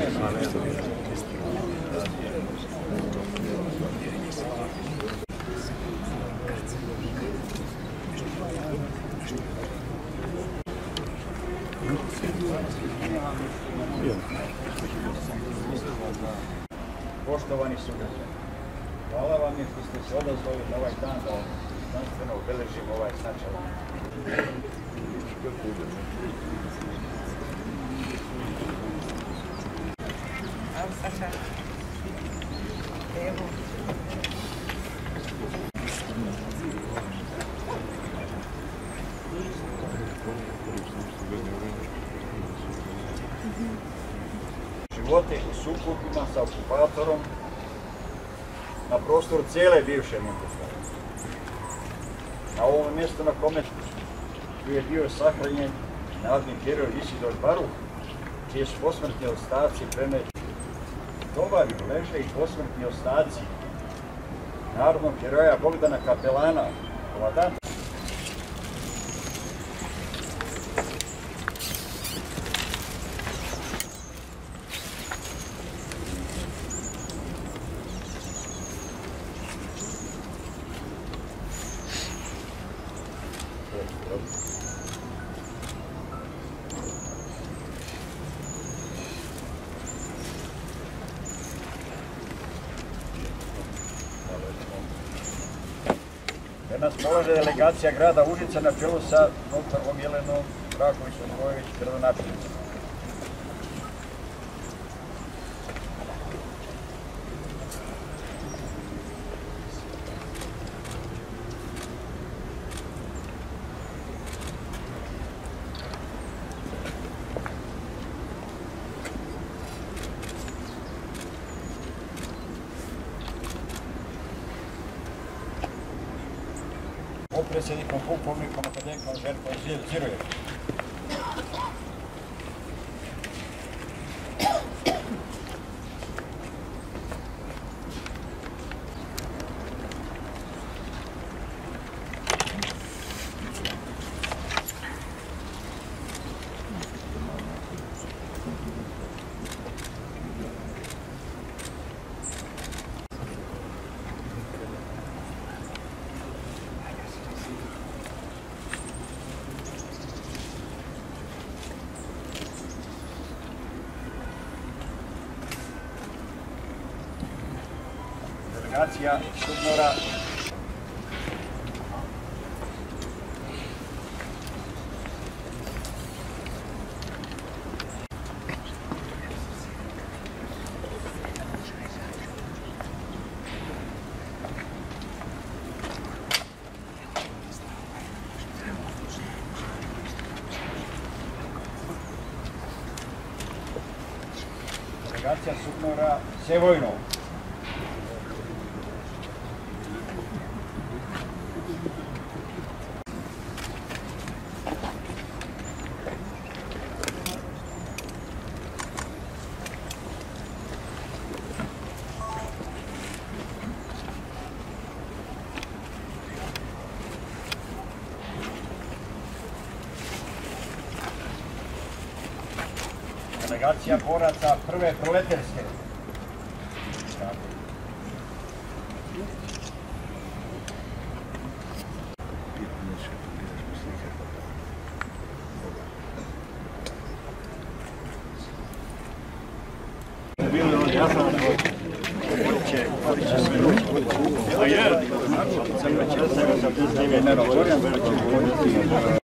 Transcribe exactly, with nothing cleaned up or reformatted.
Poštovani sugrađani, hvala vam je što ste se odazvali na ovaj dan da znanstveno obeležimo ovaj značajan. Evo Saša, evo. Živote u sukobima sa okupatorom na prostoru cijele bivše Jugoslavije. Na ovom mjestu na kome je bio sahranjen narodni heroj Isidor Baruh, čije su posmrtni ostaci preneći. Tovari leže i posmrtni ostaci narodnog heroja Bogdana Kapelana, komandanta. Danas polaže delegacija grada Užica na čelu sa doktorom Jelenom Raković-Odgojević, gradonačelnicom. Potpredsjednikom, pukovnikom, akademikom Željkom Zirojevićem. Delegacija Sudnora Delegacija Sudnora Sevojno. Delegacija boraca prve proleterske. Ja sam će sve. A je?